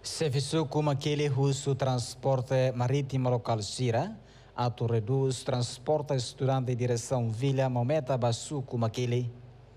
Serviço como aquele russo transporte marítimo local Sira, ato reduz transporte estudante em direção Vila Mometa Bassu como aquele.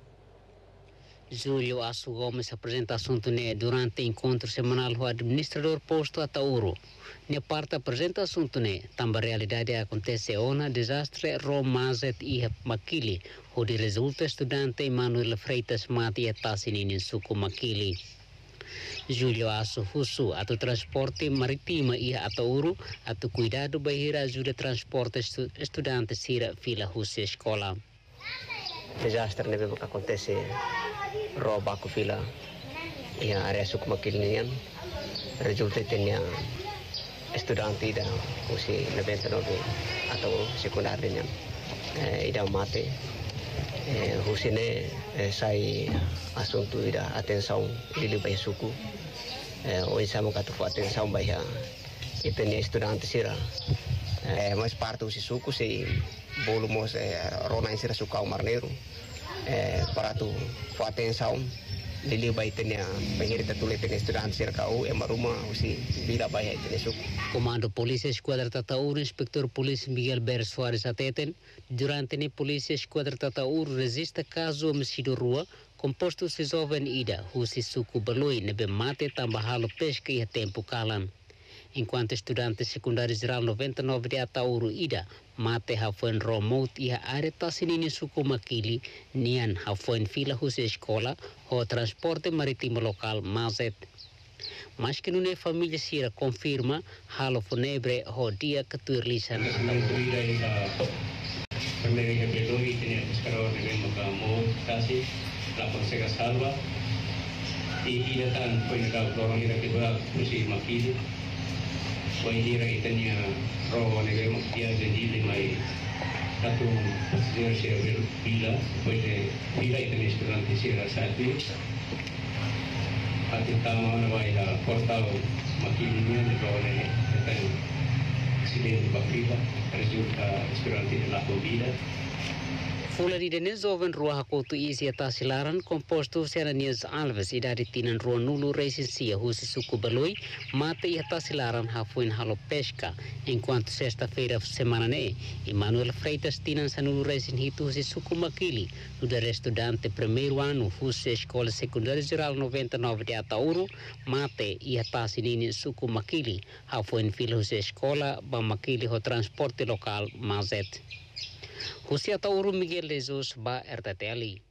Júlio Aço Gomes apresenta assunto durante encontro semanal do administrador posto a Tauro. Na parte apresenta assunto também a realidade acontece ona desastre Romazet e Makili, onde resulta estudante Emmanuel Freitas mati e Tassinin Suku Makili. Júlio Aço Russo, ato transporte marítimo e a Tauro, ato cuidado bahira ajuda transporte estudantes Sira fila Russo escola. Desastre nebe acontece rouba ku fila ia area suku makilnian resulta tenia estudante da usi 99 atau sekundarnya ida mate husine sai asunto ida atenção lili bai suku oi samo katu atenção bai itenia estudante sira mas parte usi suku se volumos rona sira suka marneiro para tu atenção lili bai tenia pengerita tuletenia estudante cerca o emaruma usi bila bai tenia suku. Comando Polícia Esquadra Tataúro, Inspector Polícia Miguel Ber Soares ateten durante a Polícia Esquadra Tataúro resiste caso homicídio rua composto se jovem ida husi suku baloi nebe mate tambahalo pesca e tempo calan. Enquanto estudante secundário geral 99 de Atauro ida mate hafoen remote e a área tasinini suku makili nian hafoen fila husi escola o transporte marítimo local Mazet. Mas que não é família Sira confirma halo funebre ho dia ketuirlisan Poi dire che tenia roba nelle macchiate di mai stato passeggero sia per fila poi le fila tenia studenti sia sati attentava una vai a portavo macchine di roba e accidente per fila risulta studenti della Covid. Fulani de jovem rua hakotu isi atasilaran composto Seranias Alves idade tinan rua nulu recensia husi suku baloi mate e atasilaran hafuin halo pesca enquanto sexta-feira semana Emmanuel Freitas tinan sanulu recen hitu husi suku makili no de estudante primeiro ano husi escola secundária geral 99 de Atauro mate e atasinini suku makili hafuin fila husi escola ba makili ho transporte local Mazet. Husi Atauro Miguel Jesus ba RTT Ali.